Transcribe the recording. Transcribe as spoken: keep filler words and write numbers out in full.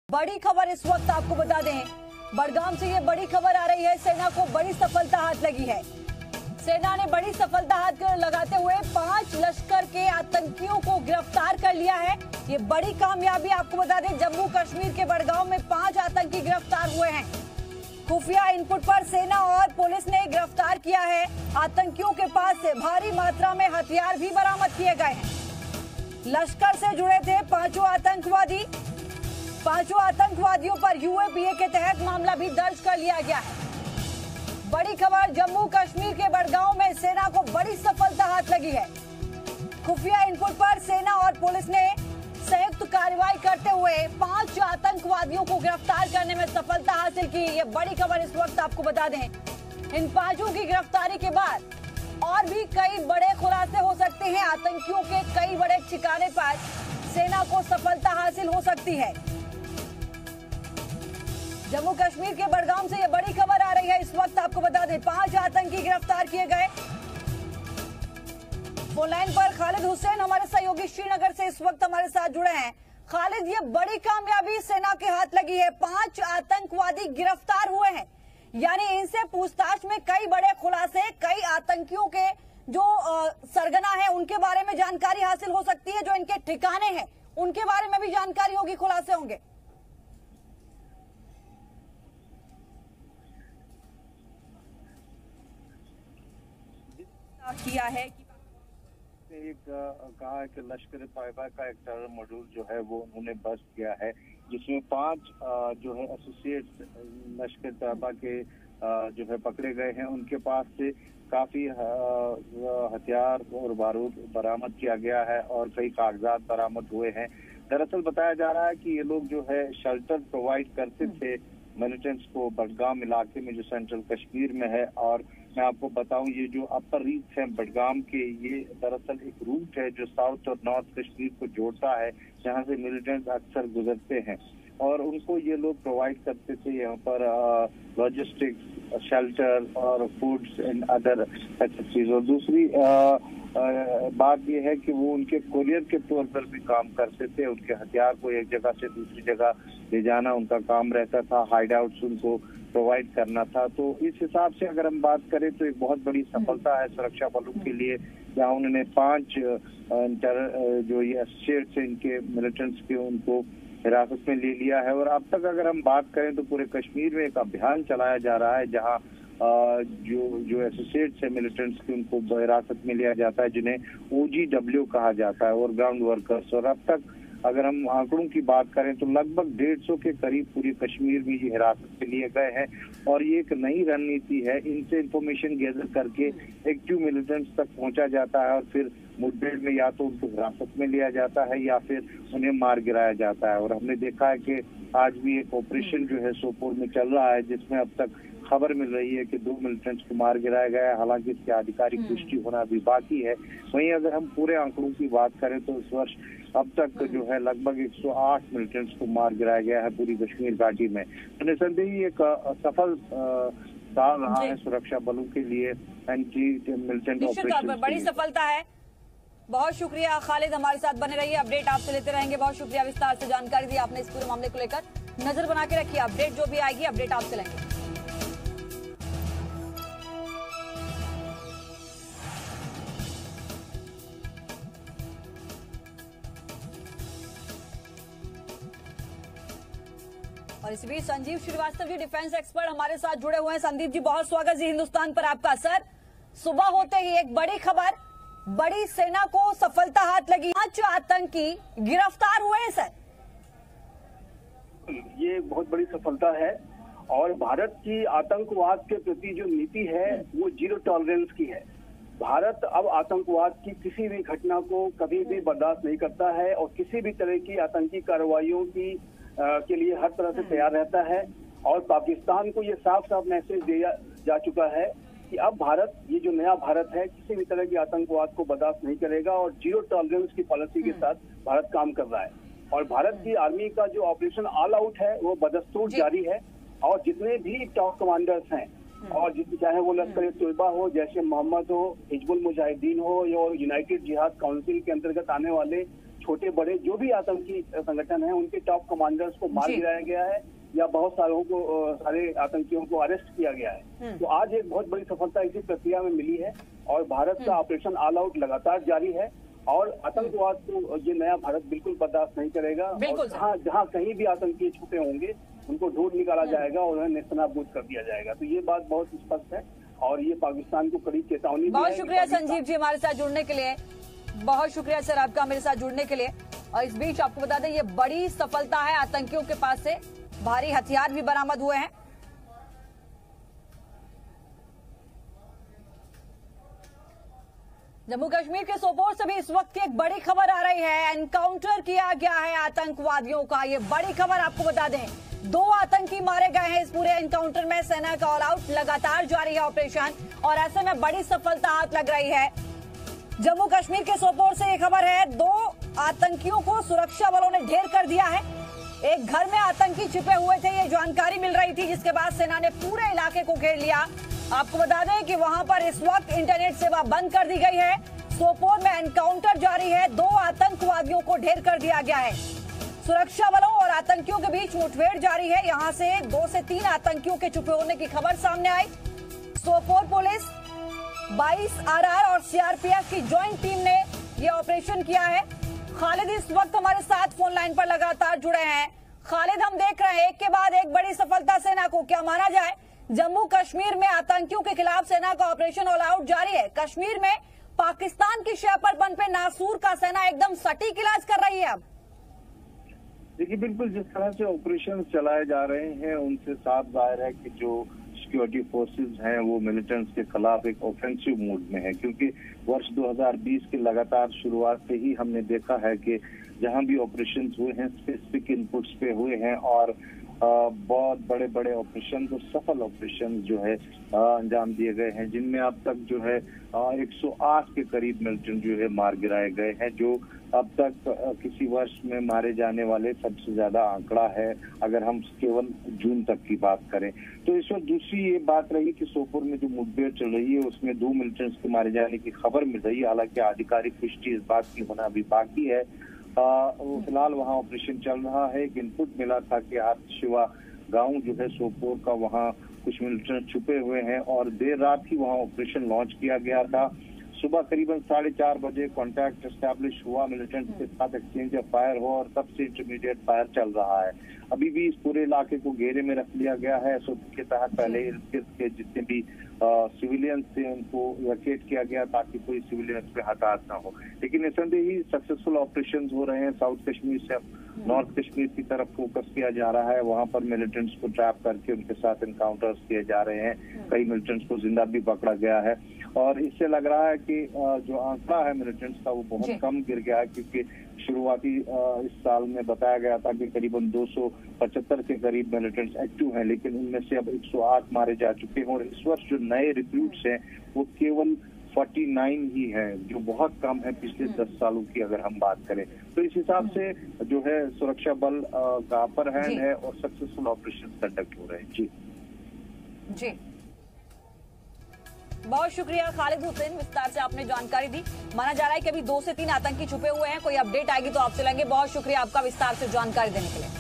बड़ी खबर इस वक्त आपको बता दें, बड़गाम से ये बड़ी खबर आ रही है। सेना को बड़ी सफलता हाथ लगी है। सेना ने बड़ी सफलता हाथ लगाते हुए पांच लश्कर के आतंकियों को गिरफ्तार कर लिया है। ये बड़ी कामयाबी आपको बता दें, जम्मू कश्मीर के बड़गाम में पांच आतंकी गिरफ्तार हुए हैं। खुफिया इनपुट पर सेना और पुलिस ने गिरफ्तार किया है। आतंकियों के पास से भारी मात्रा में हथियार भी बरामद किए गए हैं। लश्कर से जुड़े थे पांचों आतंकवादी। पांचों आतंकवादियों पर यूएपीए के तहत मामला भी दर्ज कर लिया गया है। बड़ी खबर, जम्मू कश्मीर के बड़गांव में सेना को बड़ी सफलता हाथ लगी है। खुफिया इनपुट पर सेना और पुलिस ने संयुक्त कार्रवाई करते हुए पांच आतंकवादियों को गिरफ्तार करने में सफलता हासिल की। ये बड़ी खबर इस वक्त आपको बता दें, इन पांचों की गिरफ्तारी के बाद और भी कई बड़े खुलासे हो सकते हैं। आतंकियों के कई बड़े ठिकाने पर सेना को सफलता हासिल हो सकती है। जम्मू कश्मीर के बड़गाम से ये बड़ी खबर आ रही है। इस वक्त आपको बता दें, पांच आतंकी गिरफ्तार किए गए। फोन लाइन पर खालिद हुसैन हमारे सहयोगी श्रीनगर से इस वक्त हमारे साथ जुड़े हैं। खालिद, ये बड़ी कामयाबी सेना के हाथ लगी है। पांच आतंकवादी गिरफ्तार हुए हैं, यानी इनसे पूछताछ में कई बड़े खुलासे, कई आतंकियों के जो सरगना है उनके बारे में जानकारी हासिल हो सकती है। जो इनके ठिकाने हैं उनके बारे में भी जानकारी होगी, खुलासे होंगे। किया है कि एक कहा है कि लश्कर तैयबा का एक टेरर मॉड्यूल जो है वो उन्होंने बस्ट किया है, जिसमें पांच जो है एसोसिएट लश्कर तैयबा के जो है पकड़े गए हैं। उनके पास से काफी हथियार और बारूद बरामद किया गया है और कई कागजात बरामद हुए हैं। दरअसल बताया जा रहा है कि ये लोग जो है शेल्टर प्रोवाइड करते थे मिलिटेंट्स को बडगाम इलाके में जो सेंट्रल कश्मीर में है। और मैं आपको बताऊं, ये जो अपर रीच है बडगाम के, ये दरअसल एक रूट है जो साउथ और नॉर्थ कश्मीर को जोड़ता है, जहां से मिलिटेंट्स अक्सर गुजरते हैं और उनको ये लोग प्रोवाइड करते थे यहाँ पर लॉजिस्टिक्स, शेल्टर और फूड्स एंड अदर चीज। और दूसरी आ, आ, बात ये है कि वो उनके कोरियर के तौर पर भी काम करते थे। उनके हथियार को एक जगह से दूसरी जगह ले जाना उनका काम रहता था, हाइड आउट्स उनको प्रोवाइड करना था। तो इस हिसाब से अगर हम बात करें तो एक बहुत बड़ी सफलता है सुरक्षा बलों के लिए, जहाँ उन्होंने पांच जो ये एसोसिएट्स हैं इनके मिलिटेंट्स के, उनको हिरासत में ले लिया है। और अब तक अगर हम बात करें तो पूरे कश्मीर में एक अभियान चलाया जा रहा है, जहाँ जो जो एसोसिएट्स है मिलिटेंट्स के, उनको हिरासत में लिया जाता है, जिन्हें ओजीडब्ल्यू कहा जाता है, और ग्राउंड वर्कर्स। और अब तक अगर हम आंकड़ों की बात करें तो लगभग डेढ़ सौ के करीब पूरे कश्मीर में ये हिरासत में लिए गए हैं। और ये एक नई रणनीति है, इनसे इंफॉर्मेशन गैदर करके एक्टिव मिलिटेंट्स तक पहुंचा जाता है और फिर मुठभेड़ में या तो उनको हिरासत में लिया जाता है या फिर उन्हें मार गिराया जाता है। और हमने देखा है कि आज भी एक ऑपरेशन जो है सोपोर में चल रहा है, जिसमें अब तक खबर मिल रही है कि दो मिलिटेंट्स को मार गिराया गया है। हालांकि इसकी आधिकारिक पुष्टि होना भी बाकी है। वहीं अगर हम पूरे आंकड़ों की बात करें तो इस वर्ष अब तक जो है लगभग एक सौ आठ मिलिटेंट्स को मार गिराया गया है पूरी कश्मीर घाटी में। तो निसंदेह एक सफल साल रहा है सुरक्षा बलों के लिए एंटी मिलिटेंट ऑपरेशन। बड़ी सफलता है। बहुत शुक्रिया खालिद, हमारे साथ बने रहिए, अपडेट आपसे लेते रहेंगे। बहुत शुक्रिया, विस्तार से जानकारी दी आपने इस पूरे मामले को लेकर। नजर बना के रखिए, अपडेट जो भी आएगी अपडेट आपसे लेंगे। और इस बीच संजीव श्रीवास्तव जी, डिफेंस एक्सपर्ट, हमारे साथ जुड़े हुए हैं। संदीप जी, बहुत स्वागत जी हिंदुस्तान पर आपका। सर, सुबह होते ही एक बड़ी खबर, बड़ी सेना को सफलता हाथ लगी, पांच आतंकी गिरफ्तार हुए हैं। सर, ये बहुत बड़ी सफलता है और भारत की आतंकवाद के प्रति जो नीति है वो जीरो टॉलरेंस की है। भारत अब आतंकवाद की किसी भी घटना को कभी भी बर्दाश्त नहीं करता है और किसी भी तरह की आतंकी कार्रवाइयों की आ, के लिए हर तरह से तैयार रहता है। और पाकिस्तान को ये साफ साफ मैसेज दिया जा चुका है कि अब भारत, ये जो नया भारत है, किसी भी तरह की आतंकवाद को बर्दाश्त नहीं करेगा और जीरो टॉलरेंस की पॉलिसी के साथ भारत काम कर रहा है। और भारत की आर्मी का जो ऑपरेशन ऑल आउट है वो बदस्तूर जारी है। और जितने भी टॉप कमांडर्स हैं, और चाहे वो लश्कर तैयबा हो, जैसे मोहम्मद हो, हिजबुल मुजाहिदीन हो, और यूनाइटेड जिहाद काउंसिल के अंतर्गत आने वाले छोटे बड़े जो भी आतंकी संगठन है उनके टॉप कमांडर्स को मार गिराया गया है या बहुत सारों को सारे आतंकियों को अरेस्ट किया गया है। तो आज एक बहुत बड़ी सफलता इसी प्रक्रिया में मिली है और भारत का ऑपरेशन ऑल आउट लगातार जारी है और आतंकवाद को ये नया भारत बिल्कुल बर्दाश्त नहीं करेगा। और जहाँ जहाँ कहीं भी आतंकी छुपे होंगे उनको ढूंढ निकाला जाएगा और उन्हें नेस्तनाबूद कर दिया जाएगा। तो ये बात बहुत स्पष्ट है और ये पाकिस्तान को कड़ी चेतावनी। बहुत शुक्रिया संजीव जी हमारे साथ जुड़ने के लिए, बहुत शुक्रिया सर आपका मेरे साथ जुड़ने के लिए। और इस बीच आपको बता दें ये बड़ी सफलता है, आतंकियों के पास से भारी हथियार भी बरामद हुए हैं। जम्मू कश्मीर के सोपोर से भी इस वक्त की एक बड़ी खबर आ रही है, एनकाउंटर किया गया है आतंकवादियों का। ये बड़ी खबर आपको बता दें, दो आतंकी मारे गए हैं इस पूरे एनकाउंटर में। सेना का ऑल आउट लगातार जारी है ऑपरेशन और ऐसे में बड़ी सफलता हाथ लग रही है। जम्मू कश्मीर के सोपोर से ये खबर है, दो आतंकियों को सुरक्षा बलों ने ढेर कर दिया है। एक घर में आतंकी छिपे हुए थे, ये जानकारी मिल रही थी, जिसके बाद सेना ने पूरे इलाके को घेर लिया। आपको बता दें कि वहां पर इस वक्त इंटरनेट सेवा बंद कर दी गई है। सोपोर में एनकाउंटर जारी है, दो आतंकवादियों को ढेर कर दिया गया है। सुरक्षा बलों और आतंकियों के बीच मुठभेड़ जारी है। यहां से दो से तीन आतंकियों के छुपे होने की खबर सामने आई। सोपोर पुलिस, बाईस आरआर और सीआरपीएफ की ज्वाइंट टीम ने यह ऑपरेशन किया है। खालिद इस वक्त हमारे साथ फोन लाइन पर लगातार जुड़े हैं। खालिद, हम देख रहे हैं एक के बाद एक बड़ी सफलता सेना को, क्या माना जाए जम्मू कश्मीर में आतंकियों के खिलाफ सेना का ऑपरेशन ऑल आउट जारी है। कश्मीर में पाकिस्तान की शहपरपन पे नासूर का सेना एकदम सटीक इलाज कर रही है। अब देखिए, बिल्कुल जिस तरह से ऑपरेशन चलाए जा रहे हैं उनसे साफ जाहिर है कि जो सिक्योरिटी फोर्सेस हैं वो मिलिटेंट्स के खिलाफ एक ऑफेंसिव मूड में है, क्योंकि वर्ष दो हज़ार बीस के लगातार शुरुआत से ही हमने देखा है कि जहां भी ऑपरेशंस हुए हैं स्पेसिफिक इनपुट्स पे हुए हैं और आ, बहुत बड़े बड़े ऑपरेशन और सफल ऑपरेशन जो है अंजाम दिए गए हैं, जिनमें अब तक जो है आ, एक सौ आठ के करीब मिलिटेंट जो है मार गिराए गए हैं, जो अब तक आ, किसी वर्ष में मारे जाने वाले सबसे ज्यादा आंकड़ा है अगर हम केवल जून तक की बात करें। तो इस वक्त दूसरी ये बात रही कि सोपोर में जो मुठभेड़ चल रही है उसमें दो मिलिटेंट्स के मारे जाने की खबर मिल रही है। हालांकि आधिकारिक पुष्टि इस बात की होना अभी बाकी है। फिलहाल वहाँ ऑपरेशन चल रहा है। एक इनपुट मिला था कि शिवा गांव जो है सोपोर का, वहाँ कुछ मिलिटेंट छुपे हुए हैं और देर रात ही वहाँ ऑपरेशन लॉन्च किया गया था। सुबह करीबन साढ़े चार बजे कांटेक्ट एस्टैब्लिश हुआ, मिलिटेंट्स के साथ एक्सचेंज ऑफ फायर हुआ और तब से इंटरमीडिएट फायर चल रहा है। अभी भी इस पूरे इलाके को घेरे में रख लिया गया है। एसओपी के तहत पहले के जितने भी सिविलियंस थे उनको इवैक्यूएट किया गया ताकि कोई सिविलियंस पे हताहत ना हो। लेकिन निसंदेह ही सक्सेसफुल ऑपरेशन हो रहे हैं। साउथ कश्मीर से नॉर्थ कश्मीर की तरफ फोकस किया जा रहा है। वहां पर मिलिटेंट्स को ट्रैप करके उनके साथ एनकाउंटर्स किए जा रहे हैं। कई मिलिटेंट्स को जिंदा भी पकड़ा गया है और इससे लग रहा है कि जो आंकड़ा है मिलिटेंट्स का वो बहुत कम गिर गया है, क्योंकि शुरुआती इस साल में बताया गया था कि करीबन दो सौ पचहत्तर के करीब मिलिटेंट्स एक्टिव हैं, लेकिन उनमें से अब एक सौ आठ मारे जा चुके हैं और इस वर्ष जो नए रिक्रूट्स हैं वो केवल उनचास ही है, जो बहुत कम है पिछले दस सालों की अगर हम बात करें। तो इस हिसाब से जो है सुरक्षा बल का अपर हैंड है और सक्सेसफुल ऑपरेशन कंडक्ट हो रहे हैं। जी जी, बहुत शुक्रिया खालिद हुसैन, विस्तार से आपने जानकारी दी। माना जा रहा है कि अभी दो से तीन आतंकी छुपे हुए हैं। कोई अपडेट आएगी तो आपसे लेंगे। बहुत शुक्रिया आपका विस्तार से जानकारी देने के लिए।